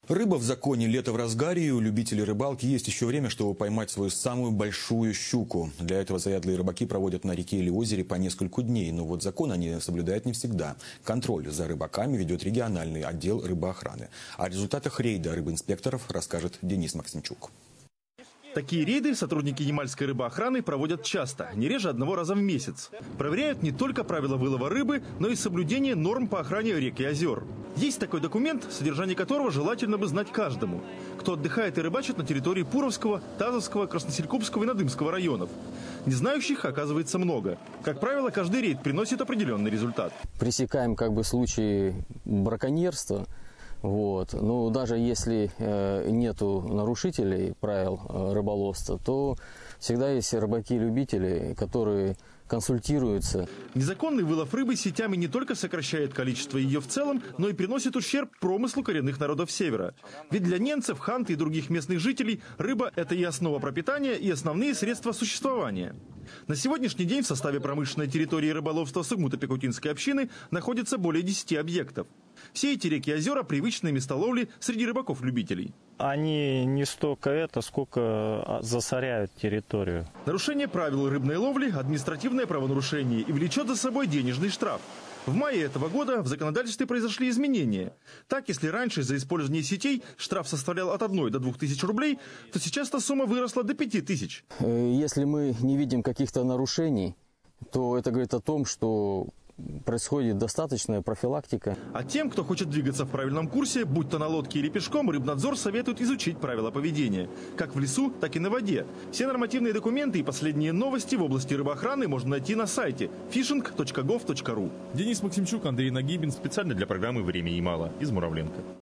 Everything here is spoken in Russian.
Рыба в законе, лето в разгаре, и у любителей рыбалки есть еще время, чтобы поймать свою самую большую щуку. Для этого заядлые рыбаки проводят на реке или озере по несколько дней. Но вот закон они соблюдают не всегда. Контроль за рыбаками ведет региональный отдел рыбоохраны. О результатах рейда рыбинспекторов расскажет Денис Максимчук. Такие рейды сотрудники Ямальской рыбоохраны проводят часто, не реже одного раза в месяц. Проверяют не только правила вылова рыбы, но и соблюдение норм по охране рек и озер. Есть такой документ, содержание которого желательно бы знать каждому, кто отдыхает и рыбачит на территории Пуровского, Тазовского, Красноселькупского и Надымского районов. Незнающих оказывается много. Как правило, каждый рейд приносит определенный результат. Пресекаем случаи браконьерства. Но даже если нету нарушителей правил рыболовства, то всегда есть рыбаки-любители, которые консультируются. Незаконный вылов рыбы сетями не только сокращает количество ее в целом, но и приносит ущерб промыслу коренных народов Севера. Ведь для ненцев, ханты и других местных жителей рыба – это и основа пропитания, и основные средства существования. На сегодняшний день в составе промышленной территории рыболовства Сугмуто-Пекутинской общины находится более 10 объектов. Все эти реки и озера – привычные места ловли среди рыбаков-любителей. Они не столько сколько засоряют территорию. Нарушение правил рыбной ловли – административное правонарушение и влечет за собой денежный штраф. В мае этого года в законодательстве произошли изменения. Так, если раньше за использование сетей штраф составлял от 1 до 2 тысяч рублей, то сейчас эта сумма выросла до 5 тысяч. Если мы не видим каких-то нарушений, то это говорит о том, что происходит достаточная профилактика. А тем, кто хочет двигаться в правильном курсе, будь то на лодке или пешком, Рыбнадзор советует изучить правила поведения. Как в лесу, так и на воде. Все нормативные документы и последние новости в области рыбоохраны можно найти на сайте fishing.gov.ru. Денис Максимчук, Андрей Нагибин. Специально для программы «Время Ямала» из Муравленко.